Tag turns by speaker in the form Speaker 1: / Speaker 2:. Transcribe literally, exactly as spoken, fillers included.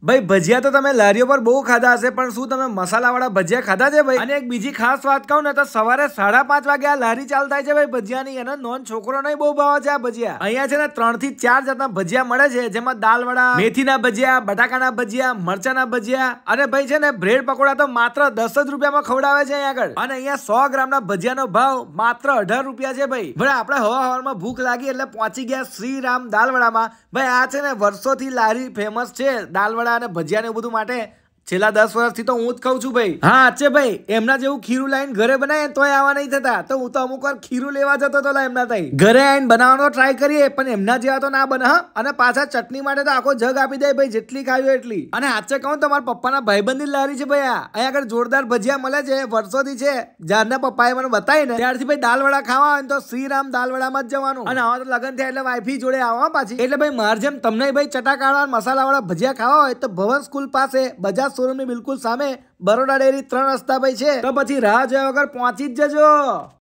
Speaker 1: ભાઈ ભજીયા તો તમે લારીઓ પર બહુ ખાધા હશે, પણ શું તમે મસાલાવાળા ભજીયા ખાધા છે ભાઈ? અને એક બીજી ખાસ વાત કહું ને તો સવારે સાડા પાંચ વાગે આ લારી ચાલુ થાય છે ભાઈ ભજીયાની, અને નોન છોકરોને બહુ ભાવે છે આ ભજીયા. અહીંયા છે ને ત્રણ થી ચાર જાતના ભજીયા મળે છે, જેમાં દાલ વડા, મેથીના ભજીયા, બટાકાના ભજીયા, મરચાના ભજીયા, અને ભાઈ છે ને બ્રેડ પકોડા તો માત્ર દસ જ રૂપિયામાં ખવડાવે છે અહીંયા આગળ. અને અહીંયા સો ગ્રામના ભજીયાનો ભાવ માત્ર અઢાર રૂપિયા છે ભાઈ. ભાઈ આપણે હવા હવામાં ભૂખ લાગી એટલે પહોંચી ગયા શ્રીરામ દાલવડામાં. ભાઈ આ છે ને વર્ષોથી લારી ફેમસ છે દાલવડા અને ભજીયા ને બધું માટે. છેલ્લા દસ વર્ષથી તો હું જ ખાઉં છું ભાઈ. હા છે ભાઈ, એમના જેવું ખીરું લાઈન ઘરે બનાવે તોય આવા નહીં થતા, તો હું તો અમુક વાર ખીરું લેવા જતો હતો એમના થઈ. ઘરે આવીને બનાવવાનો ટ્રાય કરીએ, પણ એમના જેવા તો ના બને હા. અને પાછા ચટણી માટે તો આખો જગ આપી દે ભાઈ, જેટલી ખાવી એટલી. અને હાચે કહું તો મારા પપ્પાના ભાઈબંધની લારી છે ભાઈ આ. અહીંયા આગળ જોરદાર ભજીયા મળે છે, વર્ષોથી છે. જ્યારના પપ્પાએ મને બતાવી ને ત્યારથી ભાઈ દાલવડા ખાવા હોય તો શ્રીરામ દાલવડામાં જ જવાનું. અને આવા તો લગન થયા એટલે વાઈફી જોડે આવવા પાછી. એટલે ભાઈ માર જેમ તમને ભાઈ ચટાકાળા મસાલાવાળા ભજીયા ખાવા હોય તો ભવન સ્કૂલ પાસે બજાજ શોરૂમ ની બિલકુલ સામે બરોડા ડેરી ત્રણ રસ્તા ભાઈ છે, તો પછી રાહ જોયા વગર પહોંચી જ જજો.